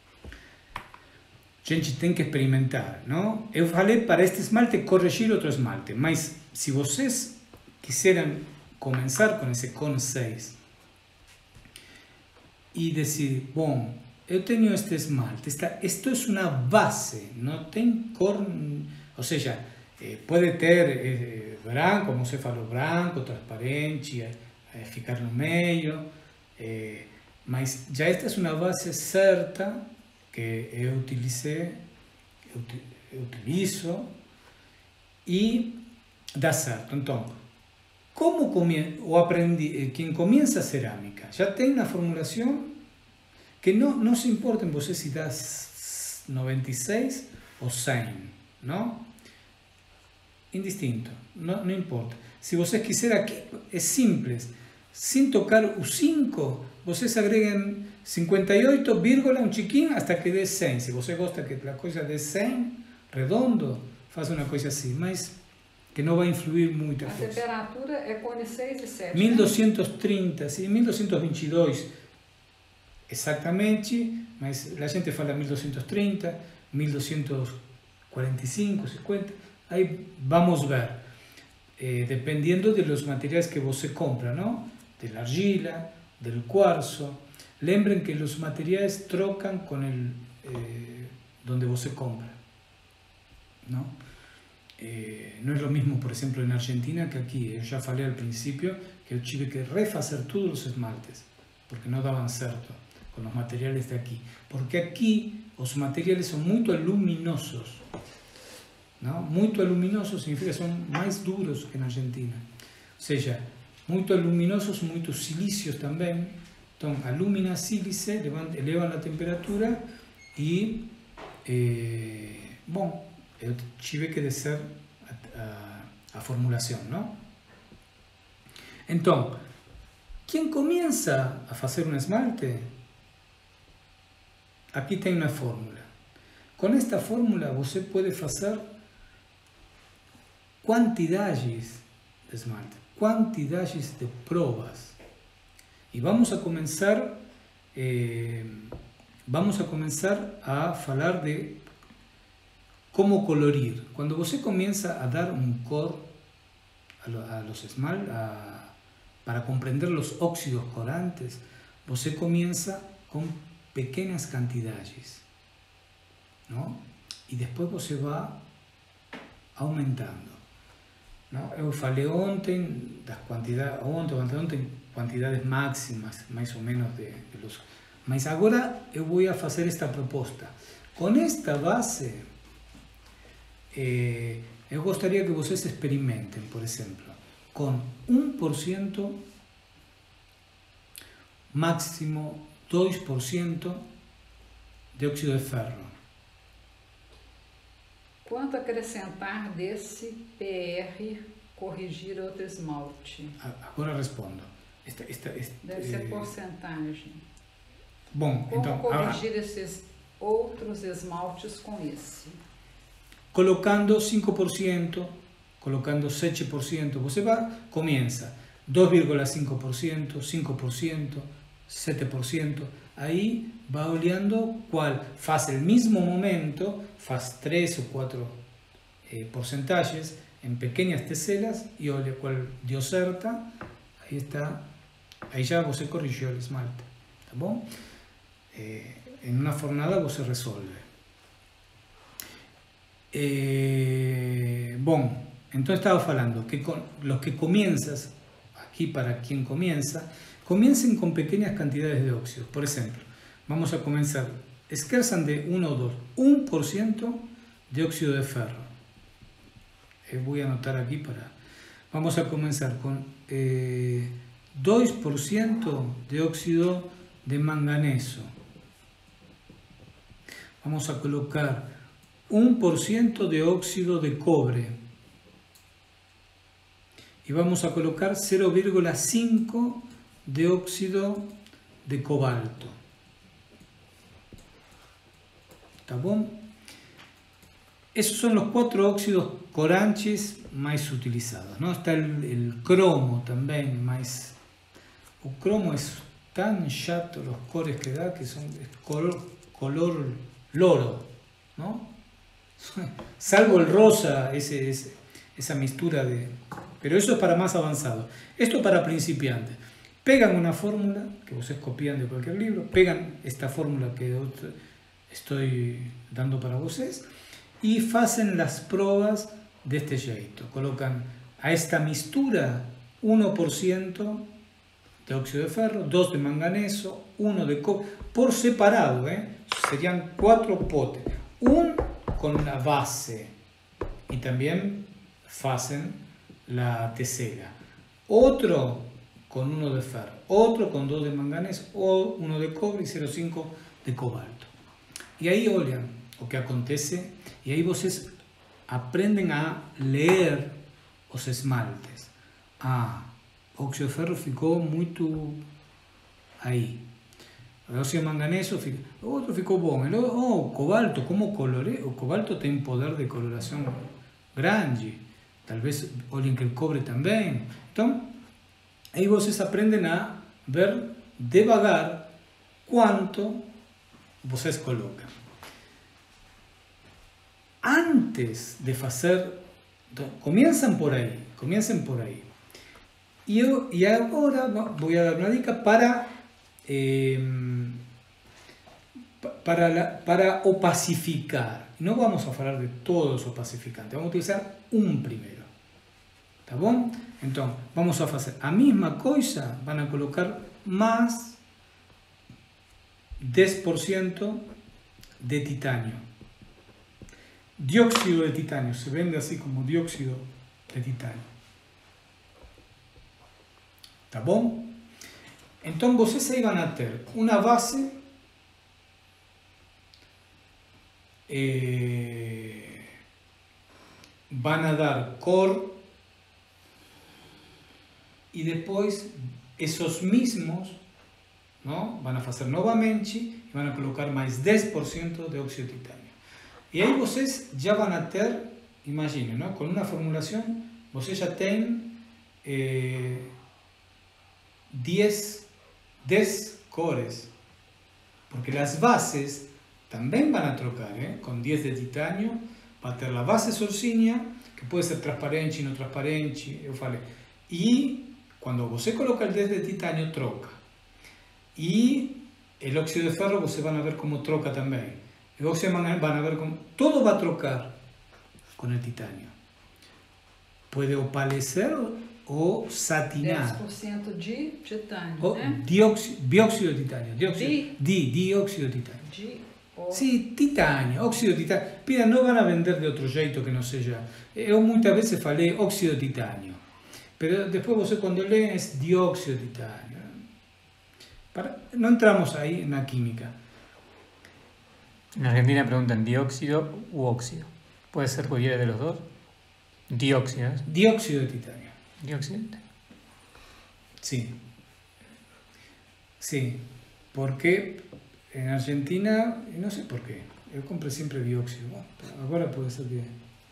Gente, tem que experimentar, não? Eu falei para este esmalte corrigir outro esmalte, mas se vocês quiserem começar com esse CON seis e dizer, bom, eu tenho este esmalte, esta, isto é uma base, não tem cor, ou seja, eh, pode ter eh, branco, como você falou, branco, transparente, eh, ficar no meio, eh, mas já esta é uma base certa que eu utilicé, eu, eu utilizo e dá certo. Então, como come, o aprendi, quem começa a cerâmica já tem na formulação que não, não se importa em você se dá noventa e seis ou cem, não? Indistinto, não, não importa. Se você quiser aqui, é simples, sem tocar o cinco, vocês agreguem cinquenta e oito, vírgula, um chiquinho, hasta que dê cem. Se você gosta que a coisa dê cem, redondo, faça uma coisa assim, mas que não vai influir muito. A coisa. Temperatura é CON seis e sete. mil duzentos e trinta, sim, mil duzentos e vinte e dois, exatamente, mas a gente fala mil duzentos e trinta, mil duzentos e quarenta e cinco, cinquenta, aí vamos ver, eh, dependendo de los materiais que você compra, não? De la argila, del cuarzo. Lembren que los materiales trocan con el eh, donde você compra, ¿no? Eh, no es lo mismo, por ejemplo, en Argentina que aquí. Yo ya falei al principio que yo tuve que refacer todos los esmaltes porque no daban certo con los materiales de aquí. Porque aquí los materiales son muy luminosos, ¿no? Muy luminosos significa que son más duros que en Argentina. O sea, muy luminosos, muchos silicios también. Entonces, alumina, sílice, elevan la temperatura y, eh, bueno, eu tive que descer a, a, a formulación, ¿no? Entonces, ¿quién comienza a hacer un esmalte? Aquí tem una fórmula. Con esta fórmula você puede hacer cantidades de esmalte, cantidades de pruebas. Y vamos a comenzar, eh, vamos a comenzar a hablar de cómo colorir. Cuando você comienza a dar un cor a, lo, a los esmaltes, para comprender los óxidos corantes, você comienza con pequeñas cantidades, ¿no? Y después você va aumentando, ¿no? Eu falei ontem das quantidades, ontem, ontem, ontem, quantidades máximas, mais ou menos, de, de los... Mas agora eu vou a fazer esta proposta. Com esta base, eh, eu gostaria que vocês experimentem, por exemplo, com um por cento, máximo dois por cento de óxido de ferro. Quanto acrescentar desse P R corrigir outro esmalte? Agora respondo. Esta, esta, esta, Deve ser eh, porcentagem. Bom, Como então, corrigir ah, esses outros esmaltes com esse? Colocando cinco por cento, colocando sete por cento, você vai, começa dois vírgula cinco por cento, cinco por cento, sete por cento, aí vai olhando qual faz o mesmo momento, faz três ou quatro eh, porcentagens em pequenas teselas e olha qual deu certa, aí está, aí já você corrigiu o esmalte, tá bom? Eh, em uma fornada você resolve. Eh, bom, então estava falando que con los que comienzas, aquí para quien comienza, comiencen con pequeñas cantidades de óxidos. Por ejemplo, vamos a comenzar, esquerzan de uno o dos, uno por ciento de óxido de ferro. Eh, voy a anotar aquí para... Vamos a comenzar con eh, dos por ciento de óxido de manganeso. Vamos a colocar uno por ciento de óxido de cobre. Y vamos a colocar cero coma cinco de óxido de cobalto. ¿Tá bom? Esos son los cuatro óxidos corantes más utilizados, ¿no? Está el, el cromo también, más... El cromo es tan chato los cores que da que son es color, color loro, ¿no? Salvo el rosa, ese, ese, esa mixtura de... Pero eso es para más avanzado. Esto para principiantes. Pegan una fórmula, que ustedes copian de cualquier libro, pegan esta fórmula que estoy dando para ustedes y hacen las pruebas de este jeito. Colocan a esta mixtura uno por ciento de óxido de ferro, dos de manganeso, uno de cobre, por separado, ¿eh? Serían cuatro potes. Un con la base y también hacen la tesera. Otro con uno de ferro, otro con dos de manganeso, o uno de cobre y cero coma cinco de cobalto. Y ahí olhan o que acontece y aí vocês aprendem a ler os esmaltes. Ah, o óxido de ferro ficou muito aí. O óxido de manganeso, fica... o outro ficou bom. E logo, oh, o cobalto, como colore? O cobalto tem poder de coloração grande. Talvez olhem que o cobre também. Então, aí vocês aprendem a ver devagar quanto vocês colocam. Antes de hacer, comienzan por ahí, comiencen por ahí. Y, yo, y ahora voy a dar una dica para, eh, para, la, para opacificar. No vamos a hablar de todos los opacificantes, vamos a utilizar un primero. ¿Está bom? Entonces, vamos a hacer la misma cosa, van a colocar más diez por ciento de titanio. Dióxido de titanio, se vende así como dióxido de titanio. ¿Tá bom? Entonces vocês aí van a ter una base eh, van a dar cor y después esos mismos, ¿no? Van a hacer nuevamente y van a colocar más diez por ciento de óxido de titanio. Y ahí vocês ya van a ter, imaginen, ¿no? Con una formulación, vocês ya tienen eh, diez, diez cores, porque las bases también van a trocar, ¿eh? Con diez de titanio, va a tener la base solsinha, que puede ser transparente y no transparente, eu falei. Y cuando você coloca el diez de titanio, troca. Y el óxido de ferro, vocês van a ver cómo troca también. Y vocês van a ver cómo todo va a trocar con el titanio. Puede opalecer o satinar. dez por ciento de titanio, o né? Dióxido, dióxido de titanio. Dióxido, Di? di, dióxido de titanio. De o... Sí, titanio, óxido de titanio. Mira, no van a vender de otro jeito que no seja. Eu muchas veces falei óxido de titanio. Pero después vos cuando leen es dióxido de titanio. Para, no entramos ahí en la química. En Argentina preguntan dióxido u óxido. ¿Puede ser cualquiera de los dos? Dióxido. ¿eh? Dióxido de titanio. Dióxido de titanio. Sí. Sí. Porque en Argentina, no sé por qué, yo compré siempre dióxido. Bueno, ahora puede ser que...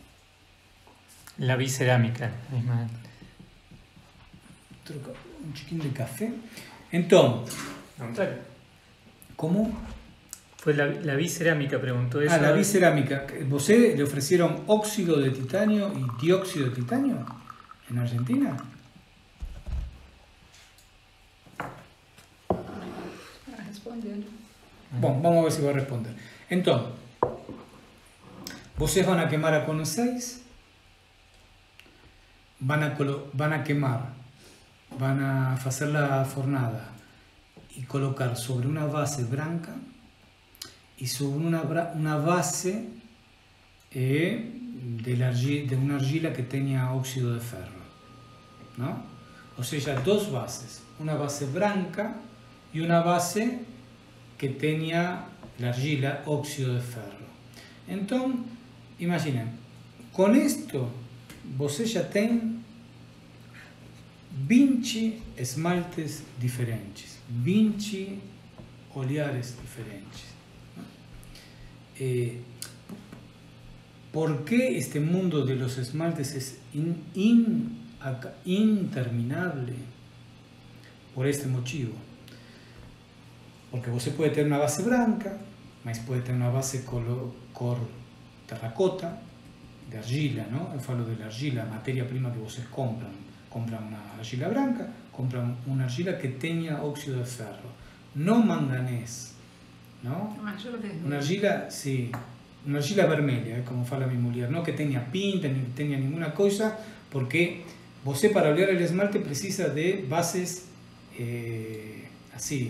La bicerámica, misma. Un chiquín de café. Entonces, ¿cómo? Fue la, la bicerámica, preguntó eso. Ah, la bicerámica. ¿Vosé le ofrecieron óxido de titanio y dióxido de titanio en Argentina? Está respondendo. Bueno, vamos a ver si va a responder. Entonces, vocês van a quemar a cono seis, van a, van a quemar, van a hacer la fornada y colocar sobre una base blanca y sobre una, una base eh, de, la, de una argila que tenía óxido de ferro, ¿no? O sea, dos bases, una base blanca y una base que tenía la argila óxido de ferro. Entonces, imaginen, con esto vocês ya tienen vinte esmaltes diferentes, vinte olhares diferentes. ¿No? Eh, ¿Por qué este mundo de los esmaltes es in, in, interminable? Por este motivo. Porque você puede tener una base blanca, mas puede tener una base color, cor terracota, de argila, ¿no? Eu falo de la argila, materia prima que vocês compran. Compran una argila blanca, compran una argila que tenga óxido de ferro, no manganés, ¿no? Una argila, sí, una argila vermelha, como fala mi mujer, no que tenga pinta, ni tenga ninguna cosa, porque você para olear el esmalte precisa de bases eh, así,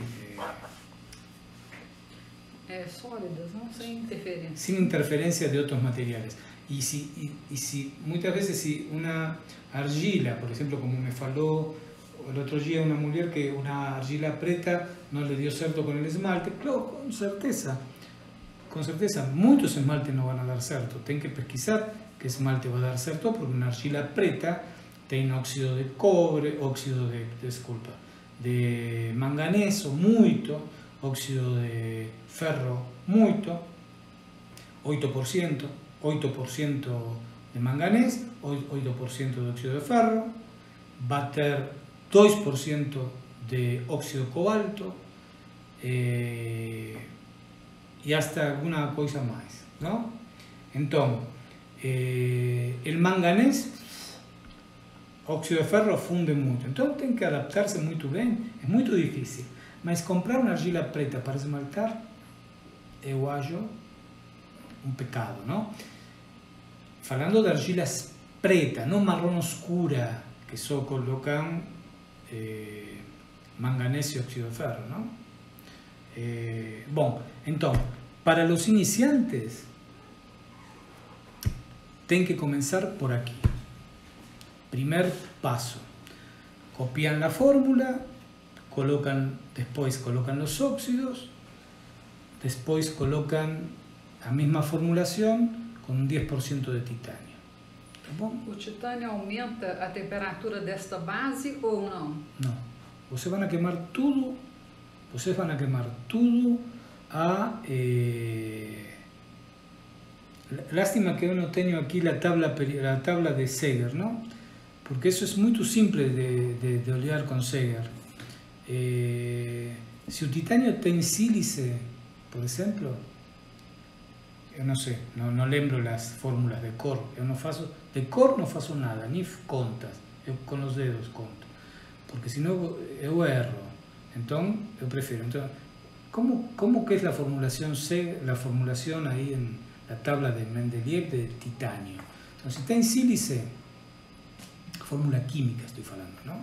eh, eh, sólidas, ¿no? Sin interferencia. Sin interferencia de otros materiales. Y si, y, y si muchas veces si una argila, por ejemplo, como me faló el otro día una mujer que una argila preta no le dio certo con el esmalte, claro, con certeza, con certeza, muchos esmaltes no van a dar certo. Ten que pesquisar qué esmalte va a dar certo, porque una argila preta tiene óxido de cobre, óxido de, disculpa, de manganeso, muito, óxido de ferro, muito, ocho por ciento, ocho por ciento de manganés, ocho por ciento de óxido de ferro, va a tener dos por ciento de óxido de cobalto eh, y hasta alguna cosa más, ¿no? Entonces, eh, el manganés, óxido de ferro funde mucho, entonces tiene que adaptarse muy bien, es muy difícil, mas comprar una argila preta para esmaltar, eu acho un pecado, ¿no? Falando de argilas preta, no marrón oscura, que solo colocan eh, manganeso y óxido de ferro, ¿no? Eh, bueno, entonces, para los iniciantes, tienen que comenzar por aquí. Primer paso, copian la fórmula, colocan, después colocan los óxidos, después colocan la misma formulación con un diez por ciento de titanio. Tá bom? O titânio aumenta a temperatura desta base ou não? Não. Vocês vão queimar tudo, vocês vão queimar tudo a... Eh... Lástima que eu não tenho aqui a tabla, a tabla de Seger, ¿no? Porque eso es muy simple de, de, de olear con Seger. Eh, si el titanio tiene sílice, por ejemplo, yo no sé, no, no lembro las fórmulas de cor, yo no faço, de cor no faço nada, ni contas, yo con los dedos conto, porque si no yo erro, entonces yo prefiero. Entonces, ¿cómo, cómo que es la formulación C, la formulación ahí en la tabla de Mendeleev de titanio? Entonces, si tiene sílice, fórmula química estoy hablando, ¿no?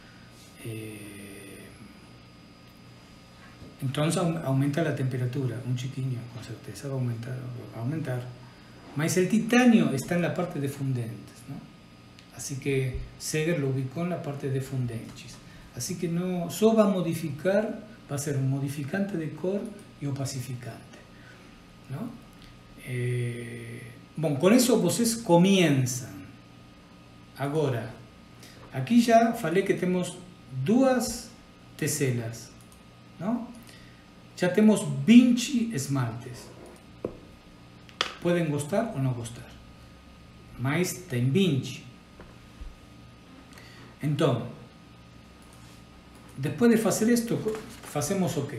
Eh, entonces aumenta la temperatura, un chiquiño con certeza va a aumentar, va a aumentar. Mas el titanio está en la parte de fundentes, ¿no? Así que Seger lo ubicó en la parte de fundentes. Así que no, solo va a modificar, va a ser un modificante de cor y opacificante, ¿no? Eh, bueno, con eso ustedes comienzan. Agora, aqui já falei que temos duas teselas, não? Já temos vinte esmaltes. Podem gostar ou não gostar, mas tem vinte. Então, depois de fazer isto, fazemos o quê?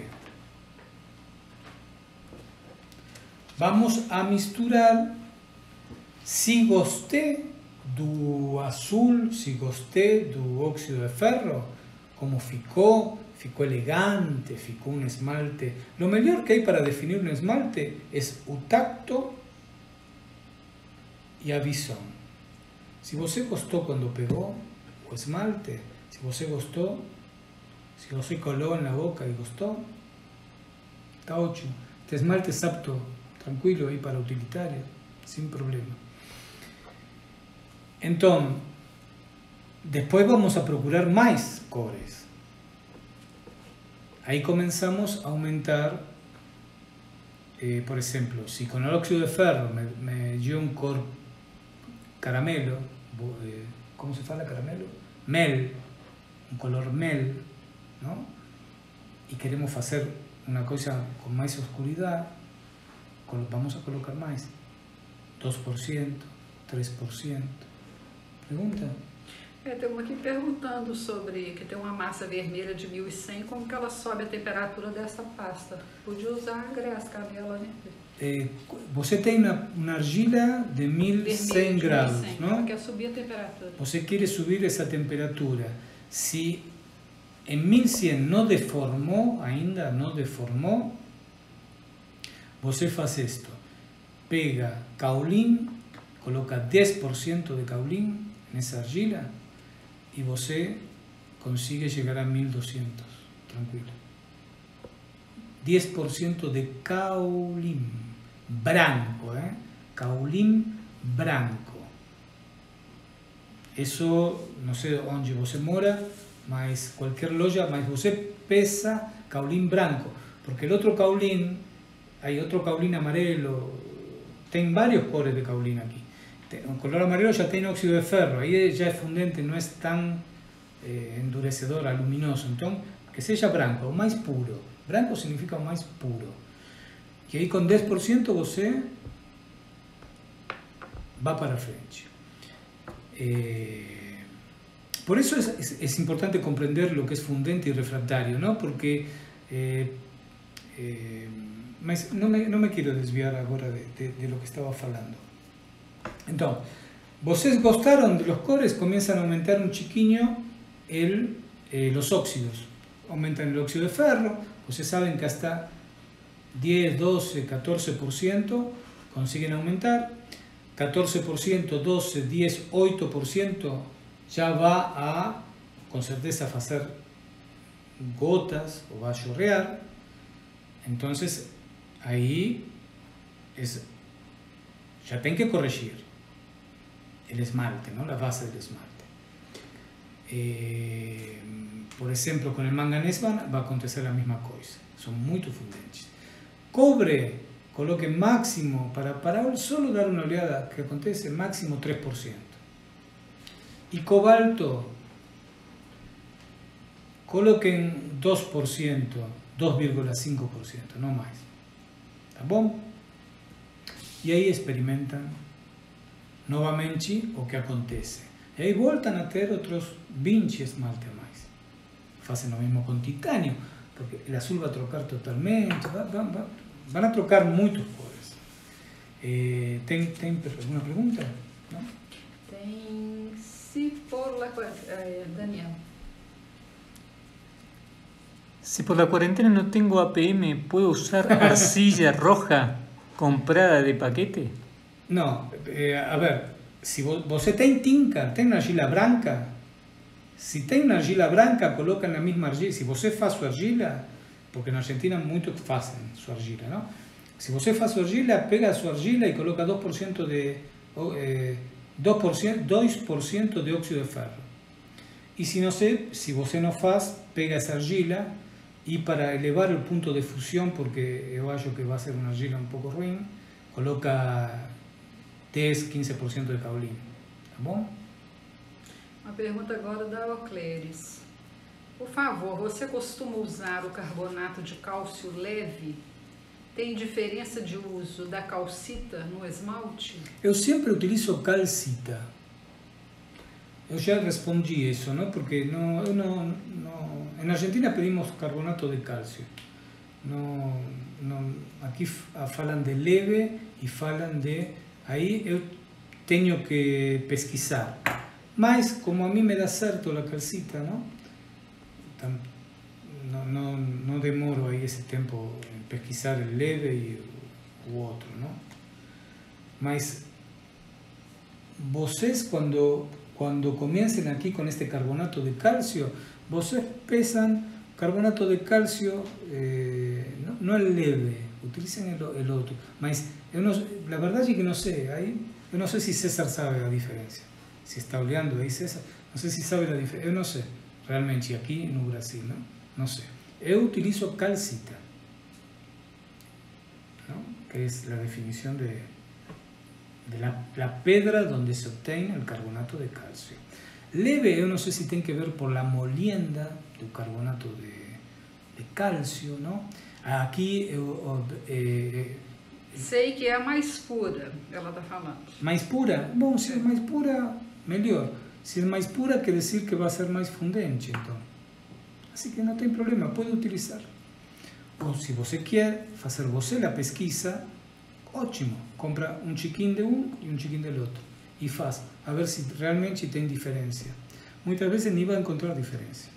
Vamos a misturar, se gostei do azul, se gostei do óxido de ferro, como ficou, ficou elegante, ficou um esmalte. Lo melhor que hay para definir um esmalte é o tacto e a visão. Se você gostou quando pegou o esmalte, se você gostou, se você colou na boca e gostou, está ótimo. Este esmalte é apto, tranquilo aí para utilitário, sem problema. Entonces, después vamos a procurar más cores. Ahí comenzamos a aumentar, eh, por ejemplo, si con el óxido de ferro me, me dio un cor caramelo, eh, ¿cómo se fala caramelo? Mel, un color mel, ¿no? Y queremos hacer una cosa con más oscuridad, vamos a colocar más, dos por ciento, três por ciento. Pergunta? É, tem uma aqui perguntando sobre que tem uma massa vermelha de mil e cem, como que ela sobe a temperatura dessa pasta? Podia usar a gresca dela, né? É, você tem uma, uma argila de mil e cem graus, não? Ela quer subir a temperatura. Você quer subir essa temperatura. Se em mil e cem não deformou ainda, não deformou, você faz isto. Pega caolín, coloca dez por ciento de caolín nessa argila e você consigue chegar a mil e duzentos, tranquilo. dez por ciento de caolín branco, ¿eh? Caolín branco. Isso, não sei onde você mora, mas qualquer loja, mas você pesa caolín branco, porque o outro caolín, hay outro caolín amarelo, tem vários cores de caolín aqui. O color amarelo já tem óxido de ferro, aí já é fundente, não é tão eh, endurecedor, luminoso. Então, que seja branco, o mais puro. Branco significa o mais puro. E aí com dez por ciento você vai para frente. Eh, por isso é, é importante compreender o que é fundente e refractário, não? Porque eh, eh, mas não me, não me quero desviar agora de, de, de lo que estava falando. Então, vocês gostaram dos cores, começam a aumentar um chiquinho el, eh, os óxidos. Aumentan o óxido de ferro, vocês sabem que hasta dez, doze, catorze por ciento consiguen aumentar. catorze por ciento, doze, dez, oito por ciento já vai a, com certeza, fazer gotas ou vai chorrear. Então, aí es, já tem que corrigir el esmalte, ¿no? La base del esmalte. Eh, por exemplo, com o manganês vai acontecer a mesma coisa. São muito fundentes. Cobre, coloque máximo, para, para solo dar uma olhada que acontece, máximo três por cento. E cobalto, coloquem dois por ciento, dois vírgula cinco por ciento, não mais. Tá bom? E aí experimentam novamente o que acontece. E aí voltam a ter outros vinte esmaltes a mais. Fazem o mesmo com titânio, porque o azul vai trocar totalmente, vai, vai, vai, vão a trocar muitas cores. Eh, tem, tem alguma pergunta? Não? Tem, se por la, eh, Daniel. Si por la cuarentena no tengo A P M, ¿puedo usar arcilla roja comprada de paquete? Não, eh, a ver, se vo, você tem tinta, tem uma argila branca, se tem uma argila branca, coloca na mesma argila. Se você faz sua argila, porque na Argentina muitos fazem sua argila, não? Se você faz sua argila, pega a sua argila e coloca dois por ciento de, eh, dois por ciento, dois por ciento de óxido de ferro. E se, não sei, se você não faz, pega essa argila e para elevar o ponto de fusão, porque eu acho que vai ser uma argila um pouco ruim, coloca dez, quinze por ciento de caolín, tá bom? Uma pergunta agora da Ocleres. Por favor, você costuma usar o carbonato de cálcio leve? Tem diferença de uso da calcita no esmalte? Eu sempre utilizo calcita. Eu já respondi isso, não? Porque não, eu não, não, na Argentina pedimos carbonato de cálcio. Não, não, aqui falam de leve e falam de... Aí eu tenho que pesquisar. Mas, como a mim me dá certo a calcita, não? Então, não, não, não demoro aí esse tempo em pesquisar o leve e o outro, não? Mas, vocês, quando, quando comecem aqui com este carbonato de cálcio, vocês pesam carbonato de cálcio, eh, não, não é leve, utilizem o outro. Mas, eu não, a verdade é que não sei, aí, eu não sei se César sabe a diferença. Se está olhando aí, César, não sei se sabe a diferença, eu não sei, realmente, aqui no Brasil, não, não sei. Eu utilizo calcita, não? Que é a definição de, de la, la pedra onde se obtém o carbonato de cálcio. Leve, eu não sei se tem que ver por la molienda do carbonato de, de cálcio, não? Aqui eu, é, Sei que é a mais pura, ela está falando. mais pura? Bom, se é mais pura, melhor. Se é mais pura, quer dizer que vai ser mais fundente, então. Assim que não tem problema, pode utilizar. Ou se você quer fazer você a pesquisa, ótimo. Compra um chiquinho de um e um chiquinho do outro. E faz, a ver se realmente tem diferença. Muitas vezes nem vai encontrar diferença.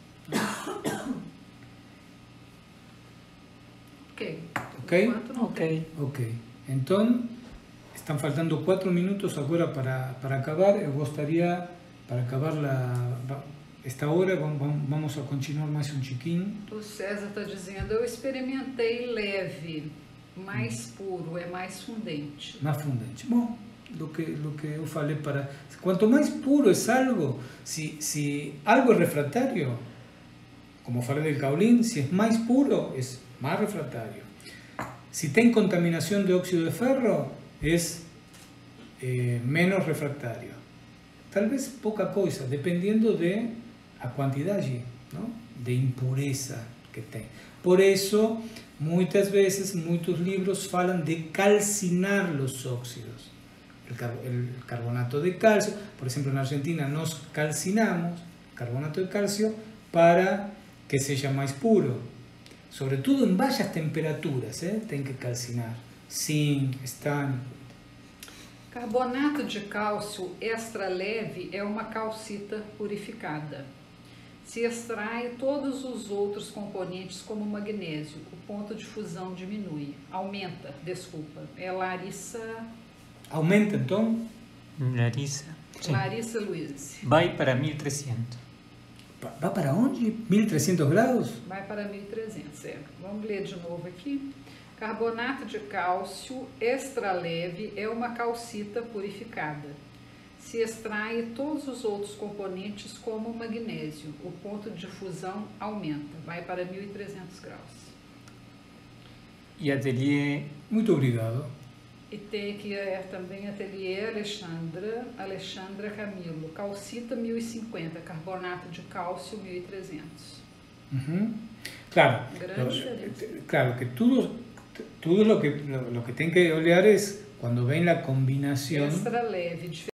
Ok. Ok? Enquanto não tem. Ok. Ok. Então, estão faltando quatro minutos agora para, para acabar. Eu gostaria, para acabar la, esta hora, vamos, vamos a continuar mais um chiquinho. O César está dizendo, eu experimentei leve, mais puro, é mais fundente. Mais fundente. Bom, lo que, lo que eu falei para... Quanto mais puro é algo, se, se algo é refratário, como falei do caolín, se é mais puro, é mais refratário. Si tem contaminación de óxido de ferro, es eh, menos refractario. Tal vez poca cosa, dependiendo de a quantidade, ¿no? De impureza que tem. Por eso, muitas veces, muitos livros falam de calcinar los óxidos. El, car el carbonato de calcio, por ejemplo, en Argentina nos calcinamos carbonato de calcio para que seja mais puro. Sobre todo en bajas temperaturas, ¿eh? Tem que calcinar. Zinc, estanho. Carbonato de cálcio extra leve é uma calcita purificada. Se extrai todos os outros componentes como magnésio. O ponto de fusão diminui. Aumenta, desculpa. É Larissa... Aumenta, então? Larissa. Sí. Larissa Luiz. Vai para mil trescientos. Vai para onde? mil e trezentos graus? Vai para mil e trezentos, é. Vamos ler de novo aqui. Carbonato de cálcio extra leve é uma calcita purificada. Se extrai todos os outros componentes como o magnésio. O ponto de fusão aumenta, vai para mil e trezentos graus. E ateliê... Muito obrigado. E tem aqui é, também ateliê Alexandra, Alexandra Camilo, calcita mil e cinquenta, carbonato de cálcio mil e trezentos. Uhum. Claro, Grande lo, claro que tudo, tudo lo que, lo, lo que tem que olhar é quando vem a combinação. Extra leve,